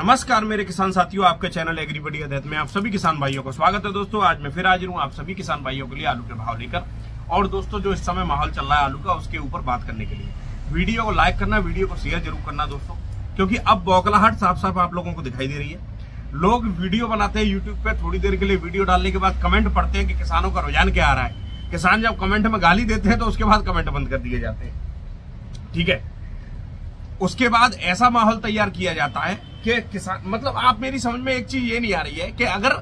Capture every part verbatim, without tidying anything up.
नमस्कार मेरे किसान साथियों, आपके चैनल एग्रीबडी अध्ययन में आप सभी किसान भाइयों को स्वागत है। दोस्तों आज मैं फिर हाजिर हूं आप सभी किसान भाइयों के लिए आलू के भाव लेकर, और दोस्तों जो इस समय माहौल चल रहा है आलू का उसके ऊपर बात करने के लिए। वीडियो को लाइक करना, वीडियो को शेयर जरूर करना दोस्तों, क्योंकि अब बौखलाहट साफ साफ आप लोगों को दिखाई दे रही है। लोग वीडियो बनाते हैं यूट्यूब पे, थोड़ी देर के लिए वीडियो डालने के बाद कमेंट पढ़ते हैं कि किसानों का रुझान क्या आ रहा है। किसान जब कमेंट में गाली देते हैं तो उसके बाद कमेंट बंद कर दिए जाते हैं, ठीक है। उसके बाद ऐसा माहौल तैयार किया जाता है कि किसान, मतलब आप मेरी समझ में एक चीज ये नहीं आ रही है कि अगर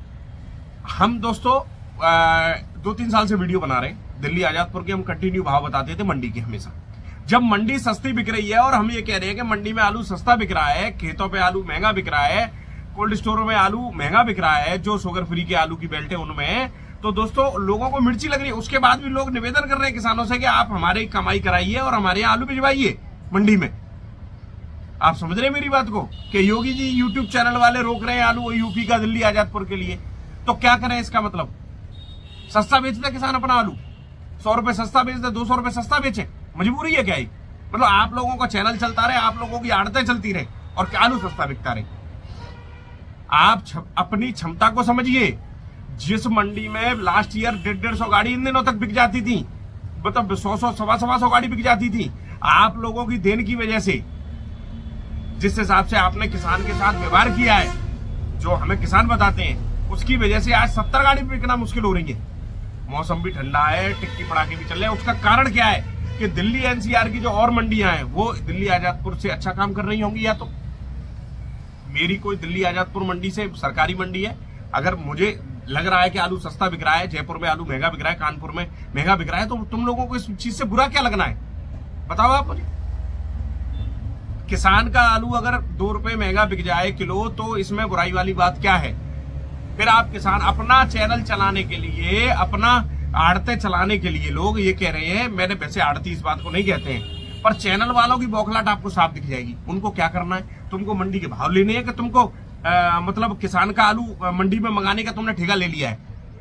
हम दोस्तों दो तीन साल से वीडियो बना रहे हैं दिल्ली आजादपुर के, हम कंटिन्यू भाव बताते थे मंडी के हमेशा। जब मंडी सस्ती बिक रही है और हम ये कह रहे हैं कि मंडी में आलू सस्ता बिक रहा है, खेतों पे आलू महंगा बिक रहा है, कोल्ड स्टोरों में आलू महंगा बिक रहा है, जो शुगर फ्री के आलू की बेल्ट है उनमें, तो दोस्तों लोगों को मिर्ची लग रही है। उसके बाद भी लोग निवेदन कर रहे हैं किसानों से कि आप हमारी कमाई कराइए और हमारे यहाँ आलू भिजवाइए मंडी में। आप समझ रहे हैं मेरी बात को कि योगी जी यूट्यूब चैनल वाले रोक रहे हैं आलू यूपी का दिल्ली आजादपुर के लिए, तो क्या करें? इसका मतलब सस्ता बेचते किसान अपना आलू, सौ रुपए सस्ता बेचते, दो सौ रुपए सस्ता बेचे, मजबूरी है क्या? मतलब आप लोगों का चैनल चलता रहे, आप लोगों की आड़तें चलती रहे और क्या आलू सस्ता बिकता रहे। आप अपनी क्षमता को समझिए। जिस मंडी में लास्ट ईयर डेढ़ डेढ़ सौ गाड़ी इन दिनों तक बिक जाती थी, मतलब सौ सौ सवा सवा सौ गाड़ी बिक जाती थी, आप लोगों की देन की वजह से, जिस हिसाब से आपने किसान के साथ व्यवहार किया है, जो हमें किसान बताते हैं, उसकी वजह से आज सत्तर गाड़ी बिकना मुश्किल हो रही है। मौसम भी ठंडा है, टिक्की पड़ाके भी चल रहे हैं। उसका कारण क्या है कि दिल्ली एनसीआर की जो और मंडियां हैं वो दिल्ली आजादपुर से अच्छा काम कर रही होंगी, या तो मेरी कोई दिल्ली आजादपुर मंडी से सरकारी मंडी है, अगर मुझे लग रहा है कि आलू सस्ता बिक रहा है, जयपुर में आलू महंगा बिक रहा है, कानपुर में महंगा बिक रहा है, तो तुम लोगों को इस चीज से बुरा क्या लगना है? बताओ आप मुझे। किसान का आलू अगर दो रुपए महंगा बिक जाए किलो, तो इसमें बुराई वाली बात क्या है? फिर आप किसान अपना चैनल चलाने के लिए, अपना आड़ते चलाने के लिए लोग ये कह रहे हैं, मैंने वैसे आड़ती इस बात को नहीं कहते हैं, पर चैनल वालों की बौखलाहट आपको साफ दिख जाएगी। उनको क्या करना है? तुमको मंडी के भाव लेने हैं कि तुमको आ, मतलब किसान का आलू मंडी में मंगाने का तुमने ठेका ले लिया है?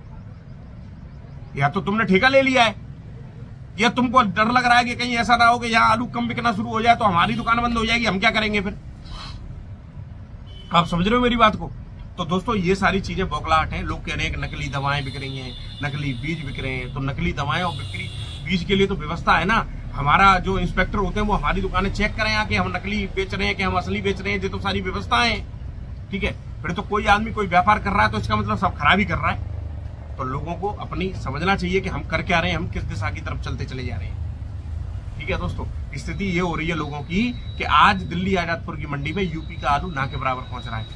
या तो तुमने ठेका ले लिया है, या तुमको डर लग रहा है कि कहीं ऐसा ना हो कि यहाँ आलू कम बिकना शुरू हो जाए तो हमारी दुकान बंद हो जाएगी, हम क्या करेंगे फिर? आप समझ रहे हो मेरी बात को? तो दोस्तों ये सारी चीजें बौखलाहट है। लोग कह रहे हैं कि नकली दवाएं बिक रही हैं, नकली बीज बिक रहे हैं, तो नकली दवाएं और बिक्री बीज के लिए तो व्यवस्था है ना। हमारा जो इंस्पेक्टर होते हैं वो हमारी दुकानें चेक करें आके, हम नकली बेच रहे हैं कि हम असली बेच रहे हैं, ये तो सारी व्यवस्थाएं हैं, ठीक है। फिर तो कोई आदमी कोई व्यापार कर रहा है तो इसका मतलब सब खराब ही कर रहा है। तो लोगों को अपनी समझना चाहिए कि हम कर क्या रहे हैं, हम किस दिशा की तरफ चलते चले जा रहे हैं, ठीक है दोस्तों। स्थिति ये हो रही है लोगों की कि आज दिल्ली आजादपुर की मंडी में यूपी का आलू ना के बराबर पहुंच रहा है।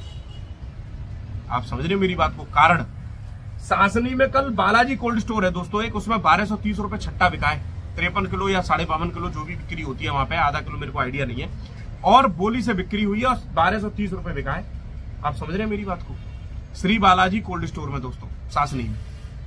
आप समझ रहे हैं मेरी बात को? कारण सासनी में कल बालाजी कोल्ड स्टोर है दोस्तों, एक उसमें बारह सौ तीस रुपए छट्टा बिका है, तिरपन किलो या साढ़े बावन किलो जो भी बिक्री होती है वहां पे, आधा किलो मेरे को आइडिया नहीं है, और बोली से बिक्री हुई है और बारह सौ तीस रुपए बिका है। आप समझ रहे हैं मेरी बात को? श्री बालाजी कोल्ड स्टोर में दोस्तों सासनी में।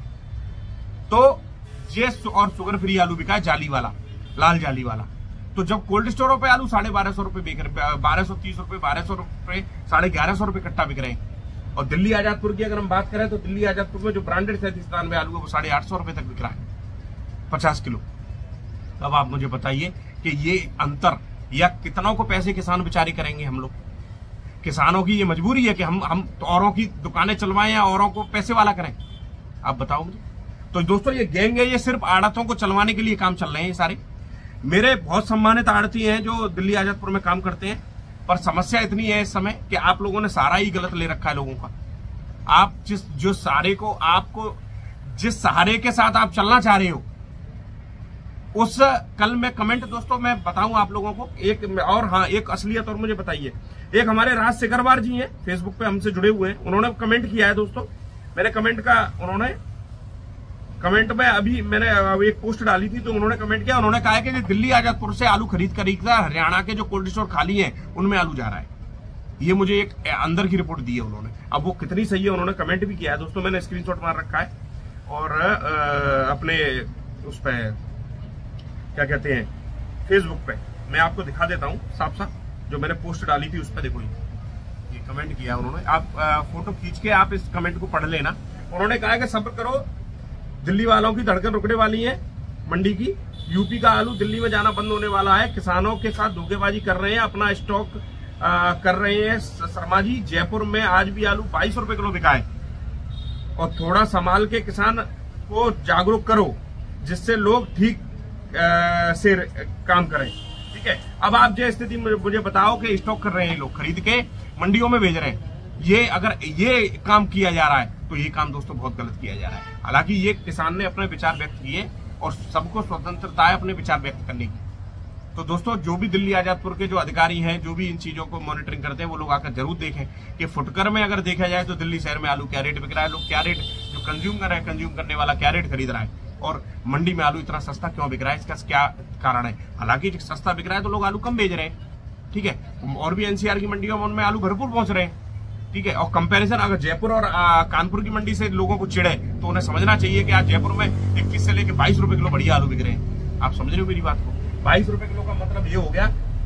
तो ये और शुगर फ्री आलू बिका है, जाली वाला, लाल जाली वाला। तो जब कोल्ड स्टोरों पे आलू साढ़े बारह सौ रुपए बिक रहे, बारह सौ तीस रुपए, बारह सौ रुपए, साढ़े ग्यारह सौ रुपए कट्टा बिक रहे हैं, और दिल्ली आजादपुर की अगर हम बात करें तो दिल्ली आजादपुर में जो ब्रांडेड सैंतीस में आलू है वो साढ़े आठ सौ रुपए तक बिक रहा है पचास किलो। अब आप मुझे बताइए कि ये अंतर, या कितनों को पैसे किसान बेचारे करेंगे हम लोग? किसानों की ये मजबूरी है कि हम हम तो औरों की दुकानें चलवाएं या औरों को पैसे वाला करें? आप बताओ मुझे। तो दोस्तों ये गैंग है, ये सिर्फ आड़तों को चलवाने के लिए काम चल रहे हैं ये सारे। मेरे बहुत सम्मानित आड़ती हैं जो दिल्ली आजादपुर में काम करते हैं, पर समस्या इतनी है इस समय कि आप लोगों ने सारा ही गलत ले रखा है लोगों का। आप जिस जो सारे को, आपको जिस सहारे के साथ आप चलना चाह रहे हो, उस कल मैं कमेंट दोस्तों मैं बताऊं आप लोगों को एक, और हाँ एक असलियत और मुझे बताइए। एक हमारे राज सिकरवार जी हैं, फेसबुक पे हमसे जुड़े हुए हैं, उन्होंने कमेंट किया है दोस्तों। मेरे कमेंट का उन्होंने कमेंट में अभी मैंने एक पोस्ट डाली थी तो उन्होंने कमेंट किया, उन्होंने कहा है कि दिल्ली आजादपुर से आलू खरीद खरीदता हरियाणा के जो कोल्ड स्टोर खाली हैं उनमें आलू जा रहा है। ये मुझे एक अंदर की रिपोर्ट दी है उन्होंने। अब वो कितनी सही है उन्होंने कमेंट भी किया है दोस्तों, मैंने स्क्रीनशॉट मार रखा है, और आ, अपने उस पर क्या कहते हैं फेसबुक पे मैं आपको दिखा देता हूँ साफ साफ, जो मैंने पोस्ट डाली थी उस पर देखो, ये कमेंट किया उन्होंने। आप आ, फोटो खींच के आप इस कमेंट को पढ़ लेना। उन्होंने कहा कि सब्र करो, दिल्ली वालों की धड़कन रुकने वाली है मंडी की, यूपी का आलू दिल्ली में जाना बंद होने वाला है, किसानों के साथ धोखेबाजी कर रहे हैं, अपना स्टॉक आ, कर रहे हैं शर्मा जी, जयपुर में आज भी आलू बाईस रुपए किलो बिका है। और थोड़ा संभाल के किसान को जागरूक करो जिससे लोग ठीक से काम करें। ठीक है, अब आप जो स्थिति मुझे बताओ कि स्टॉक कर रहे हैं लोग, खरीद के मंडियों में भेज रहे हैं, ये अगर ये काम किया जा रहा है तो ये काम दोस्तों बहुत गलत किया जा रहा है। हालांकि ये किसान ने अपने विचार व्यक्त किए और सबको स्वतंत्रता है अपने विचार व्यक्त करने की। तो दोस्तों जो भी दिल्ली आजादपुर के जो अधिकारी हैं, जो भी इन चीजों को मॉनिटरिंग करते हैं, वो लोग आकर जरूर देखें कि फुटकर में अगर देखा जाए तो दिल्ली शहर में आलू क्या रेट बिक रहा है, लोग क्या रेट, जो कंज्यूम कर रहे हैं, कंज्यूम करने वाला क्या रेट खरीद रहा है, और मंडी में आलू इतना सस्ता क्यों बिक रहा है, इसका क्या कारण है। हालांकि सस्ता बिक रहा है तो लोग आलू कम बेच रहे हैं। ठीक है, और भी एनसीआर की मंडियों में उनमें आलू भरपूर पहुंच रहे हैं। ठीक है, और कंपैरिजन अगर जयपुर और आ, कानपुर की मंडी से लोगों को चिढ़े तो उन्हें समझना चाहिए कि आज जयपुर में इक्कीस से लेकर बाईस रुपए किलो बढ़िया आलू बिक रहे हैं। आप समझ रहे हो मेरी बात को? बाईस रुपए किलो का मतलब ये हो गया,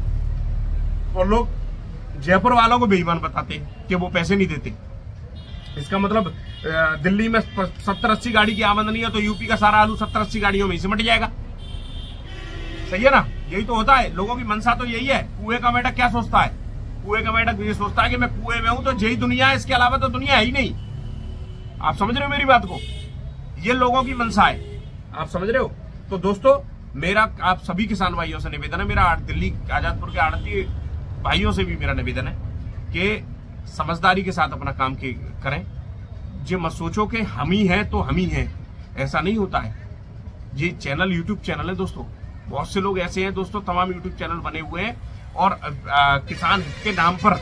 तो लोग जयपुर वालों को बेईमान बताते हैं कि वो पैसे नहीं देते। इसका मतलब दिल्ली में सत्तर अस्सी गाड़ी की आमदनी है तो यूपी का सारा आलू सत्तर अस्सी गाड़ियों में ही सिमट जाएगा। सही है ना? यही तो होता है, लोगों की मंशा तो यही है। कुएं का मेढक क्या सोचता है? कुएं का मेढक ये सोचता है कि मैं कुएं में हूं तो यही दुनिया है, इसके अलावा तो दुनिया है ही नहीं। आप समझ रहे हो मेरी बात को? ये लोगों की मंशा है, आप समझ रहे हो? तो दोस्तों मेरा आप सभी किसान भाइयों से निवेदन है, मेरा दिल्ली आजादपुर के आड़ती भाइयों से भी मेरा निवेदन है कि समझदारी के साथ अपना काम के करें। ये मत सोचो कि हम ही हैं तो हम ही हैं, ऐसा नहीं होता है। ये चैनल यूट्यूब चैनल है दोस्तों, बहुत से लोग ऐसे हैं दोस्तों, तमाम यूट्यूब चैनल बने हुए हैं और आ, किसान के नाम पर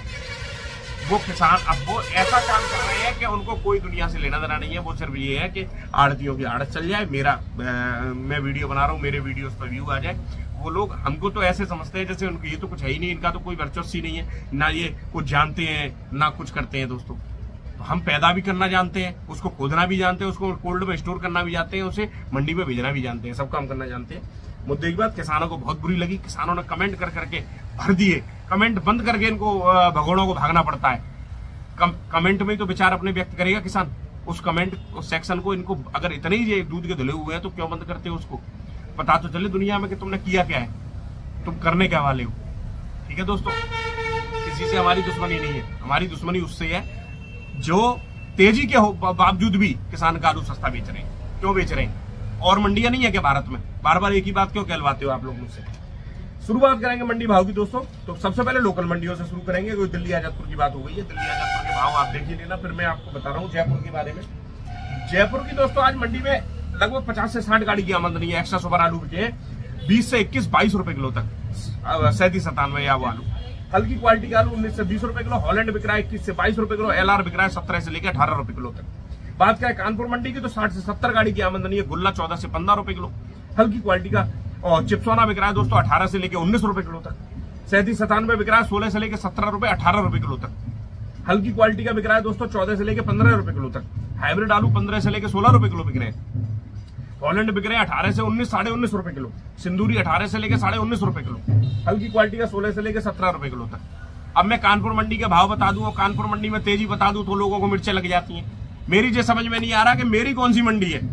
वो किसान अब वो ऐसा काम कर रहे हैं कि उनको कोई दुनिया से लेना देना नहीं है। वो सिर्फ ये है कि आड़तियों की आड़त चल जाए, मेरा आ, मैं वीडियो बना रहा हूँ, मेरे वीडियोस पर व्यू आ जाए। वो लोग हमको तो ऐसे समझते हैं जैसे उनको ये तो कुछ है ही नहीं, इनका तो कोई वर्चस्व ही नहीं है, ना ये कुछ जानते हैं ना कुछ करते हैं दोस्तों। तो हम पैदा भी करना जानते हैं, उसको खोदना भी जानते हैं, उसको कोल्ड में स्टोर करना भी जानते हैं, उसे मंडी में भेजना भी जानते हैं, सब काम करना जानते हैं। मुद्दे की बात किसानों को बहुत बुरी लगी, किसानों ने कमेंट कर करके भर दिए, कमेंट बंद करके इनको भगोड़ों को भागना पड़ता है। कम, कमेंट में तो विचार अपने व्यक्त करेगा किसान, उस कमेंट उस सेक्शन को इनको अगर इतने ही दूध के धुले हुए हैं तो क्यों बंद करते हो उसको? पता तो चले दुनिया में कि तुमने किया क्या है, तुम करने क्या वाले हो। ठीक है दोस्तों, किसी से हमारी दुश्मनी नहीं है, हमारी दुश्मनी उससे है जो तेजी के बावजूद भी किसान का आलू सस्ता बेच रहे हैं। क्यों बेच रहे हैं? और मंडियां नहीं है क्या भारत में? बार बार एक ही बात क्यों कहलवाते हो आप लोग मुझसे? शुरुआत करेंगे मंडी भाव की दोस्तों। तो सबसे पहले लोकल मंडियों से शुरू करेंगे, क्योंकि दिल्ली आजादपुर की बात हो गई है। दिल्ली आजादपुर के भाव आप देख ही लेना, फिर मैं आपको बता रहा हूँ जयपुर के बारे में। जयपुर की दोस्तों आज मंडी में लगभग पचास से साठ गाड़ी की आमदनी है। एक्स्ट्रा सुपर आलू बिके बीस से इक्कीस बाईस रुपए किलो तक, सैंतीस सतानवे या वो आलू। हल्की क्वालिटी का आलू उन्नीस से बीस रुपए किलो, हॉलैंड बिक रहा है इक्कीस से बाईस रुपए किलो, एलआर बिक रहा है सत्रह से लेकर अठारह रुपए किलो तक। बात करें कानपुर मंडी की तो साठ से सत्तर गाड़ी की आमदनी है। गुल्ला चौदह से पंद्रह रुपए किलो, हल्की क्वालिटी का। और चिप्सोना बिक रहा है दोस्तों अठारह से लेकर उन्नीस रुपए किलो तक। सैंतीस सतानवे बिक रहा है सोलह से लेकर सत्रह रुपए अठारह रुपए किलो तक। हल्की क्वालिटी का बिक रहा है दोस्तों चौदह से लेकर पंद्रह रुपए किलो तक। हाइब्रिड आलू पंद्रह से लेकर सोलह रुपए किलो बिक रहे हैं। हॉलैंड बिक रहे हैं अठारह से उन्नीस साढ़े उन्नीस रुपए किलो। सिंदूरी अठारह से लेकर साढ़े उन्नीस रुपए किलो। हल्की क्वालिटी का सोलह से लेकर सत्रह रुपए किलो तक। अब मैं कानपुर मंडी के भाव बता दूं और कानपुर मंडी में तेजी बता दूं तो लोगों को मिर्चें लग जाती हैं। मेरी जो समझ में नहीं आ रहा कि मेरी कौन सी मंडी है।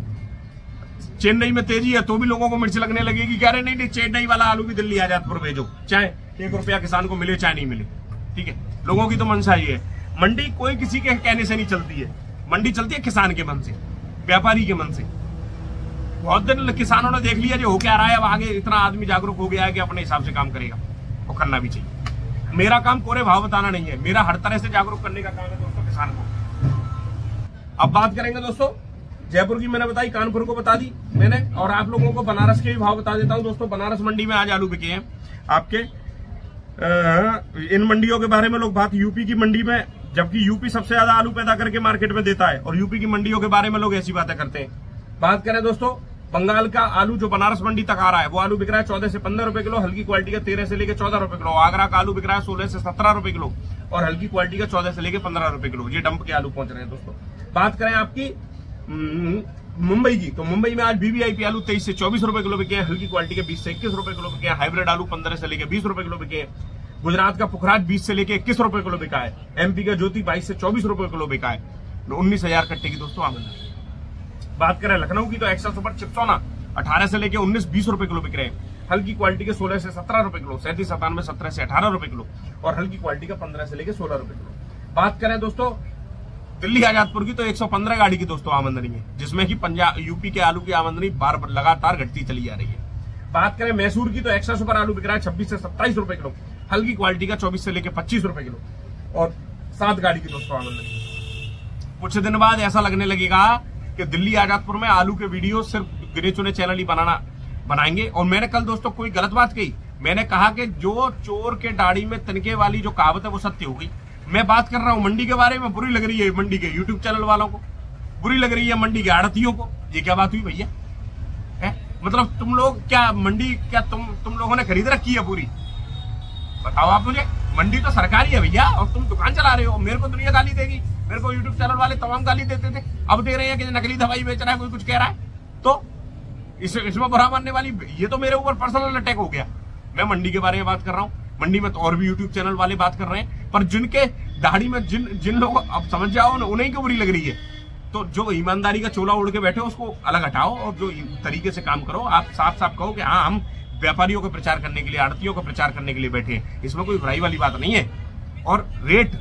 चेन्नई में तेजी है तो भी लोगों को मिर्च लगने लगेगी। कह रहे नहीं नहीं चेन्नई वाला आलू भी दिल्ली आजादपुर भेजो, चाहे एक रुपया किसान को मिले चाहे नहीं मिले। ठीक है, लोगों की तो मंशा ये है। मंडी कोई किसी के कहने से नहीं चलती है, मंडी चलती है किसान के मन से, व्यापारी के मन से। बहुत दिन किसानों ने देख लिया जो हो क्या रहा है, अब आगे इतना आदमी जागरूक हो गया है कि अपने हिसाब से काम करेगा, वो करना भी चाहिए। मेरा काम कोरे भाव बताना नहीं है, मेरा हर तरह से जागरूक करने का काम है दोस्तों किसान को। अब बात करेंगे दोस्तों जयपुर की, मैंने बताई, कानपुर को बता दी मैंने, और आप लोगों को बनारस के भी भाव बता देता हूं दोस्तों। बनारस मंडी में आज आलू बिके हैं आपके। इन मंडियों के बारे में लोग बात, यूपी की मंडी में, जबकि यूपी सबसे ज्यादा आलू पैदा करके मार्केट में देता है, और यूपी की मंडियों के बारे में लोग ऐसी बातें करते हैं। बात करें दोस्तों बंगाल का आलू जो बनारस मंडी तक आ रहा है, वो आलू बिक रहा है चौदह से पंद्रह रुपए किलो, हल्की क्वालिटी का तेरह से लेकर चौदह रुपए किलो। आगरा का आलू बिक रहा है सोलह से सत्रह रुपए किलो, और हल्की क्वालिटी का चौदह से लेकर पंद्रह रुपए किलो। ये डंप के आलू पहुंच रहे हैं दोस्तों। बात करें आपकी मुंबई की, तो मुंबई में आज बीबीआईपी आलू तेईस से चौबीस रुपए किलो बिके हैं, हल्की क्वालिटी के बीस से इक्कीस रुपए किलो बिके हैं। हाइब्रिड आलू पंद्रह से लेकर बीस रुपए किलो बिके हैं। गुजरात का पुखराज बीस से लेकर इक्कीस रुपए किलो बिका है। एमपी का ज्योति बाईस से चौबीस रुपए किलो बिका है। उन्नीस हजार कट्टे की दोस्तों आमदनी। बात करें लखनऊ की, तो एक्स्ट्रा सुपर चिप्सोना अठारह से लेकर उन्नीस बीस रुपए किलो बिक रहे हैं। हल्की क्वालिटी के सोलह से सत्रह रुपए किलो, सैंतीस सतानवे सत्रह से अठारह रुपए किलो, और हल्की क्वालिटी का पंद्रह से लेके सोलह रुपए किलो। बात करें दोस्तों दिल्ली आजादपुर की, तो एक सौ पंद्रह गाड़ी की दोस्तों आमदनी है, जिसमें कि पंजाब यूपी के आलू की आमदनी बार बार लगातार घटती चली जा रही है। बात करें मैसूर की, तो एक्स्ट्रा सुपर आलू बिक रहा है छब्बीस से सत्ताईस रुपए किलो, हल्की क्वालिटी का चौबीस से लेके पच्चीस रुपए किलो, और सात गाड़ी की दोस्तों आमदनी। कुछ दिन बाद ऐसा लगने लगेगा कि दिल्ली आजादपुर में आलू के वीडियो सिर्फ गिने चुने चैनल ही बनाना बनाएंगे। और मैंने कल दोस्तों कोई गलत बात कही, मैंने कहा कि जो चोर के दाढ़ी में तिनके वाली जो कहावत है वो सत्य हो गई। मैं बात कर रहा हूं मंडी के बारे में, बुरी लग रही है मंडी के यूट्यूब चैनल वालों को, बुरी लग रही है मंडी के आड़तियों को। ये क्या बात हुई भैया? है मतलब तुम लोग क्या मंडी क्या तुम तुम लोगों ने खरीद रखी है पूरी? बताओ आप मुझे। मंडी तो सरकारी है भैया, और तुम दुकान चला रहे हो। मेरे को दुनिया गाली देगी, मेरे को यूट्यूब चैनल वाले तमाम गाली देते थे, अब दे रहे हैं कि नकली दवाई बेच रहा है, कोई कुछ कह रहा है। तो इस, इसमें बुरा मानने वाली, ये तो मेरे ऊपर पर्सनल अटैक हो गया। मैं मंडी के बारे में बात कर रहा हूँ, मंडी में तो और भी यूट्यूब चैनल वाले बात कर रहे हैं, पर जिनके दाढ़ी में जिन जिन लोगों, अब समझ जाओ ना, उन्हीं को बुरी लग रही है। तो जो ईमानदारी का चोला उड़ के बैठे उसको अलग हटाओ, और जो तरीके से काम करो। आप साफ साफ कहो कि हाँ हम व्यापारियों का प्रचार करने के लिए, आड़तियों का प्रचार करने के लिए बैठे हैं, इसमें कोई बुराई वाली बात नहीं है। और रेट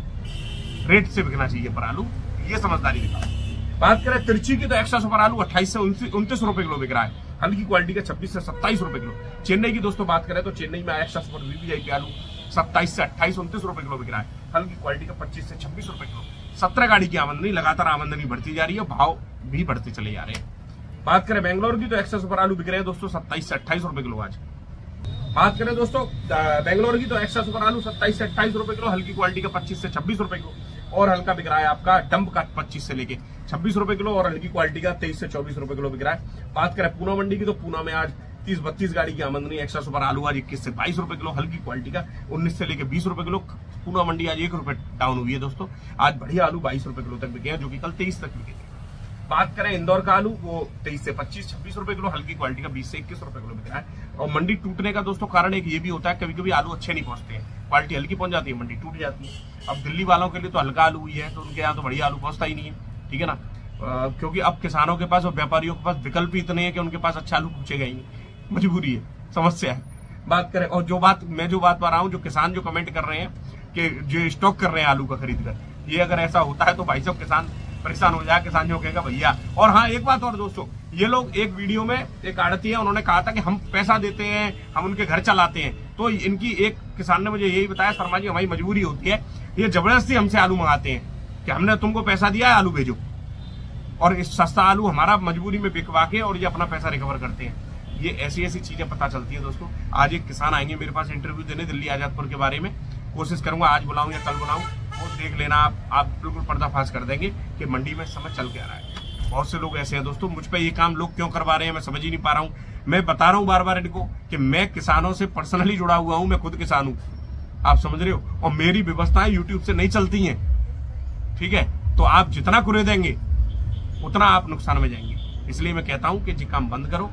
रेट से बिकना चाहिए पर आलू, ये समझदारी दिखाओ। बात करें तिरछी की, तो एक्स्ट्रा सुपर आलू अट्ठाईस से उनतीस रुपए किलो बिक रहा है, हल्की क्वालिटी का छब्बीस से सत्ताईस रुपए किलो। चेन्नई की दोस्तों बात करें तो चेन्नई में एक्स्ट्रा सुपर वीवीआईपी आलू सत्ताईस से अट्ठाईस उनतीस रुपए किलो बिक रहा है, हल्की क्वालिटी का पच्चीस से छब्बीस रुपए किलो। सत्रह गाड़ी की आमदनी, लगातार आमदनी बढ़ती जा रही है, भाव भी बढ़ते चले जा रहे हैं। बात करें बेंगलोर की, तो एक्स्ट्रा सुपर आलू बिक रहे हैं दोस्तों सत्ताईस से अट्ठाईस रुपए किलो आज। बात करें दोस्तों बेंगलोर की, तो एक्स्ट्रा सुपर आलू सत्ताईस से अट्ठाईस रुपए किलो, हल्की क्वालिटी का पच्चीस से छब्बीस रुपए किलो, और हल्का बिक रहा है आपका डंप का पच्चीस से लेके छब्बीस रुपए किलो, और हल्की क्वालिटी का तेईस से चौबीस रुपए किलो बिक रहा है। बात करें पूना मंडी की, तो पूना में आज तीस बत्तीस गाड़ी की आमदनी, एक्स्ट्रा सुपर आलू आज इक्कीस से बाईस रुपए किलो, हल्की क्वालिटी का उन्नीस से लेके बीस रुपए किलो। पूना मंडी आज एक रुपए डाउन हुई है दोस्तों, आज बढ़िया आलू बाईस रुपए किलो तक बिके हैं, जो कि कल तेईस तक बिके थे। बात करें इंदौर का आलू, वो तेईस से पच्चीस छब्बीस रुपए किलो, हल्की क्वालिटी का बीस से इक्कीस रुपए किलो बिक रहा है। और मंडी टूटने का दोस्तों कारण एक ये भी होता है, कभी कभी आलू अच्छे नहीं पहुंचते हैं, क्वालिटी हल्की पहुंच जाती है, मंडी टूट जाती है। अब दिल्ली वालों के लिए तो हल्का आलू हुई है, तो उनके यहाँ तो बढ़िया आलू पहुंचता ही नहीं है, ठीक है ना। आ, क्योंकि अब किसानों के पास और व्यापारियों के पास विकल्प इतने हैं कि उनके पास अच्छा आलू पूछेगा ही नहीं, मजबूरी है, समस्या है। बात करें, और जो बात मैं जो बात पा रहा हूँ, जो किसान जो कमेंट कर रहे हैं कि जो स्टॉक कर रहे हैं आलू का खरीद कर, ये अगर ऐसा होता है तो भाई साहब किसान परेशान हो जाए, किसान जो कहेगा भैया। और हाँ एक बात और दोस्तों, ये लोग एक वीडियो में एक आड़ती है, उन्होंने कहा था कि हम पैसा देते हैं, हम उनके घर चलाते हैं। तो इनकी एक किसान ने मुझे यही बताया, शर्मा जी हमारी मजबूरी होती है, ये जबरदस्ती हमसे आलू मंगाते हैं कि हमने तुमको पैसा दिया है आलू भेजो, और इस सस्ता आलू हमारा मजबूरी में बिकवा के और ये अपना पैसा रिकवर करते हैं। ये ऐसी ऐसी चीजें पता चलती है दोस्तों। आज एक किसान आएंगे मेरे पास इंटरव्यू देने दिल्ली आजादपुर के बारे में, कोशिश करूंगा आज बुलाऊं या कल बुलाऊं, वो देख लेना आप आप बिल्कुल पर्दाफाश कर देंगे कि मंडी में समय चल क्या रहा है। बहुत से लोग ऐसे हैं दोस्तों, मुझ पे ये काम लोग क्यों करवा रहे हैं मैं समझ ही नहीं पा रहा हूँ। मैं बता रहा हूँ बार बार इनको कि मैं किसानों से पर्सनली जुड़ा हुआ हूँ, मैं खुद किसान हूँ, आप समझ रहे हो, और मेरी व्यवस्थाएं यूट्यूब से नहीं चलती हैं, ठीक है। तो आप जितना कुरे देंगे उतना आप नुकसान में जाएंगे। इसलिए मैं कहता हूं कि जी काम बंद करो।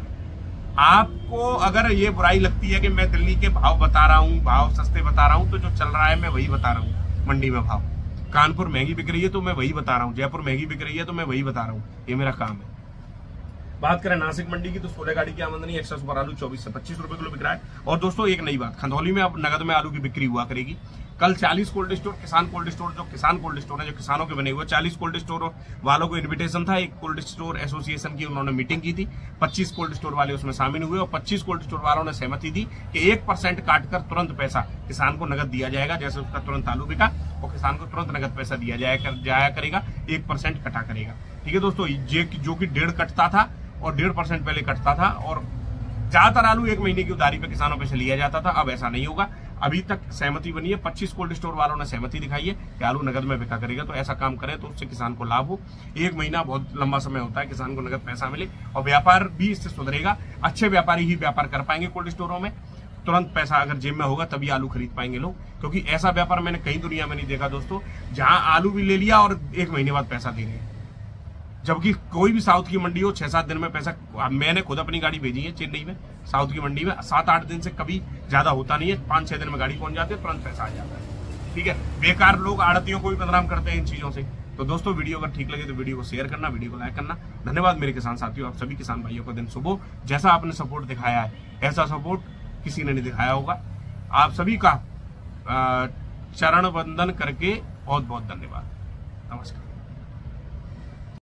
आपको अगर ये बुराई लगती है कि मैं दिल्ली के भाव बता रहा हूं, भाव सस्ते बता रहा हूं, तो जो चल रहा है मैं वही बता रहा हूं। मंडी में भाव, कानपुर महंगी बिक रही है तो मैं वही बता रहा हूं, जयपुर महंगी बिक रही है तो मैं वही बता रहा हूं, ये मेरा काम है। बात करें नासिक मंडी की, तो सोलह गाड़ी की आमदनी, एक्स्ट्रा सुपर आलू चौबीस से पच्चीस रुपए किलो बिक रहा है। और दोस्तों एक नई बात, खंदौली में अब नगद में आलू की बिक्री हुआ करेगी। कल चालीस कोल्ड स्टोर, किसान कोल्ड स्टोर, जो किसान कोल्ड स्टोर है, जो किसानों के बने हुए, चालीस कोल्ड स्टोर वालों को इनविटेशन था। एक कोल्ड स्टोर एसोसिएशन की उन्होंने मीटिंग की थी, पच्चीस कोल्ड स्टोर वाले उसमें शामिल हुए, और पच्चीस कोल्ड स्टोर वालों ने सहमति दी कि एक परसेंट काटकर तुरंत पैसा किसान को नगद दिया जाएगा। जैसे उसका तुरंत आलू बिका, और किसान को तुरंत नगद पैसा दिया जाया जाया करेगा, एक परसेंट कटा करेगा, ठीक है दोस्तों। जो कि डेढ़ कटता था और डेढ़ परसेंट पहले कटता था, और ज्यादातर आलू एक महीने की उधारी पे किसानों पे से लिया जाता था, अब ऐसा नहीं होगा। अभी तक सहमति बनी है, पच्चीस कोल्ड स्टोर वालों ने सहमति दिखाई है कि आलू नगद में बिका करेगा। तो ऐसा काम करें तो उससे किसान को लाभ हो। एक महीना बहुत लंबा समय होता है, किसान को नगद पैसा मिले और व्यापार भी इससे सुधरेगा। अच्छे व्यापारी ही व्यापार कर पाएंगे कोल्ड स्टोरों में, तुरंत पैसा अगर जेब में होगा तभी आलू खरीद पाएंगे लोग। क्योंकि ऐसा व्यापार मैंने कई दुनिया में नहीं देखा दोस्तों, जहां आलू भी ले लिया और एक महीने बाद पैसा दे रहे हैं, जबकि कोई भी साउथ की मंडी हो छह सात दिन में पैसा। मैंने खुद अपनी गाड़ी भेजी है चेन्नई में, साउथ की मंडी में सात आठ दिन से कभी ज्यादा होता नहीं है, पांच छह दिन में गाड़ी पहुंच जाती है, तुरंत पैसा आ जाता है, ठीक है। बेकार लोग आड़तियों को भी बदनाम करते हैं इन चीजों से, तो दोस्तों वीडियो अगर ठीक लगे तो वीडियो को शेयर करना, वीडियो को लाइक करना। धन्यवाद मेरे किसान साथियों, आप सभी किसान भाइयों को दिन शुभ हो। जैसा आपने सपोर्ट दिखाया है ऐसा सपोर्ट किसी ने नहीं दिखाया होगा। आप सभी का चरण वंदन करके बहुत बहुत धन्यवाद।